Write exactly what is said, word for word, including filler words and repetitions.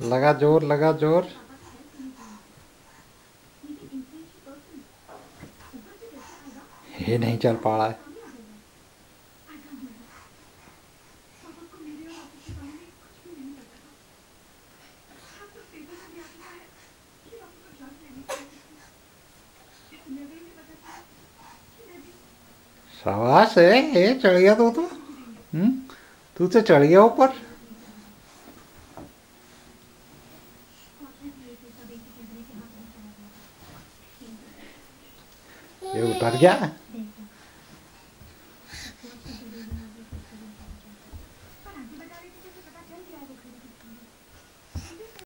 लगा जोर, लगा जोर। ये नहीं चल पा रहा है। शाबाश है, ये चढ़ गया तू तो। हम्म। तू तो चढ़ गया ऊपर। ये उतर गया।